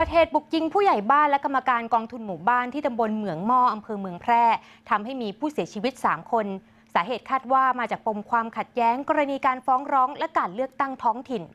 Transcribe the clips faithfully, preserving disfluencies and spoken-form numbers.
ดเหตุบุกยิงผู้ใหญ่บ้านและกรรมการกองทุนหมู่บ้านที่ตำบลเหมืองหม้ออำเภอเมืองแพร่ทำให้มีผู้เสียชีวิตสามคนสาเหตุคาดว่ามาจากปมความขัดแย้งกรณีการฟ้องร้องและการเลือกตั้งท้องถิ่น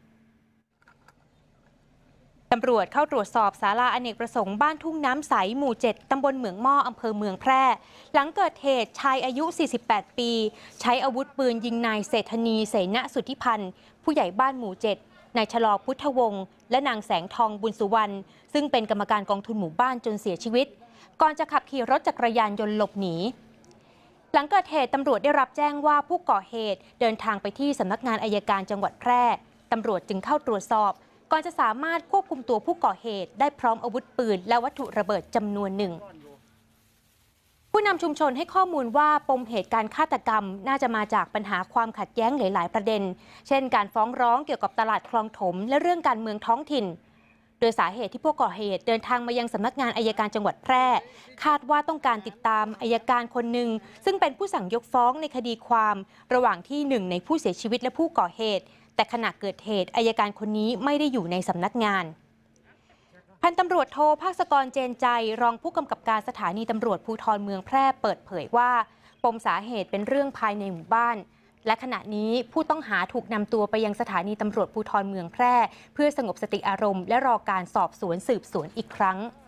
ตำรวจเข้าตรวจสอบศาลาอเนกประสงค์บ้านทุ่งน้ำใสหมู่เจ็ดตำบลเหมืองหม้ออำเภอเมืองแพร่หลังเกิดเหตุชายอายุ สี่สิบแปด ปีใช้อาวุธปืนยิงนายเศรษฐนีเสนสุทธิพันธ์ผู้ใหญ่บ้านหมู่เจ็ดนายชลอพุทธวงศ์และนางแสงทองบุญสุวรรณซึ่งเป็นกรรมการกองทุนหมู่บ้านจนเสียชีวิตก่อนจะขับขี่รถจักรยานยนต์หลบหนีหลังเกิดเหตุตำรวจได้รับแจ้งว่าผู้ก่อเหตุเดินทางไปที่สำนักงานอัยการจังหวัดแพร่ตำรวจจึงเข้าตรวจสอบก่อนจะสามารถควบคุมตัวผู้ก่อเหตุได้พร้อมอาวุธปืนและวัตถุระเบิดจำนวนหนึ่งผู้นำชุมชนให้ข้อมูลว่าปมเหตุการฆาตกรรมน่าจะมาจากปัญหาความขัดแย้งหลายๆประเด็นเช่นการฟ้องร้องเกี่ยวกับตลาดคลองถมและเรื่องการเมืองท้องถิ่นโดยสาเหตุที่ผู้ก่อเหตุเดินทางมายังสำนักงานอัยการจังหวัดแพร่คาดว่าต้องการติดตามอัยการคนหนึ่งซึ่งเป็นผู้สั่งยกฟ้องในคดีความระหว่างที่หนึ่งในผู้เสียชีวิตและผู้ก่อเหตุแต่ขณะเกิดเหตุอัยการคนนี้ไม่ได้อยู่ในสำนักงานพันตำรวจโทภาคกรเจนใจรองผู้กำกับการสถานีตำรวจภูธรเมืองแพร่เปิดเผยว่าปมสาเหตุเป็นเรื่องภายในหมู่บ้านและขณะนี้ผู้ต้องหาถูกนำตัวไปยังสถานีตำรวจภูธรเมืองแพร่เพื่อสงบสติอารมณ์และรอการสอบสวนสืบสวนอีกครั้ง